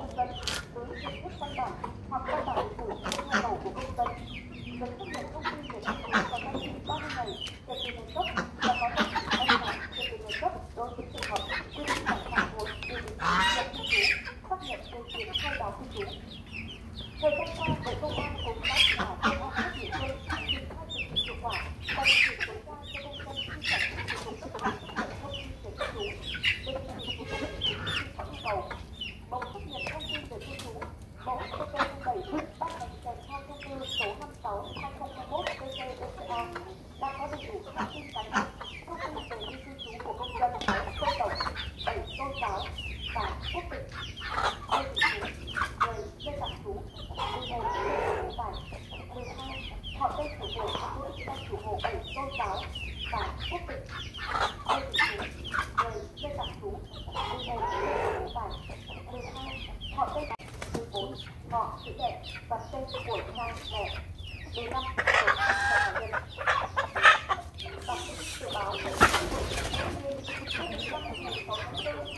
công dân với hình thức văn bản hoặc văn bản điện tử theo yêu cầu của công dân. Giấy xác nhận thông tin về cư trú có giá trị 30 ngày kể từ ngày cấp và có giá trị 2 tháng kể từ ngày cấp đối với trường hợp quy định tại khoản 1 điều định nhận cư trú, xác nhận về việc khai báo cư trú. Thời gian qua, Bộ Công an cũng đã chỉ đạo công an các địa phương triển khai thực hiện hiệu quả và thực hiện tối đa cho công dân khi giải quyết thủ tục cấp giấy xác nhận thông tin về cư trú, đề nghị dừng thủ tục hành chính khi có yêu cầu. Mẫu xác nhận thông tin về cư trú, mẫu CP07 ban hành kèm theo thông tư số 56/2021/TC-BCA đã có đầy đủ thông tin cá nhân, thông tin về đi cư trú của công dân, dân tộc, bảy tôn giáo và quốc tịch, nơi cư trú, người nơi tạm trú, cụ thể tại 12 họ tên chủ hộ, tuổi tên chủ hộ bảy tôn giáo và quốc tịch, nơi cư trú, người nơi tạm trú, cụ thể tại 12 họ tên 14 họ chữ đẹp và tên của cha mẹ 15 số cá nhân. Bản tin dự báo thời tiết của Bắc Ninh ngày 6 tháng 4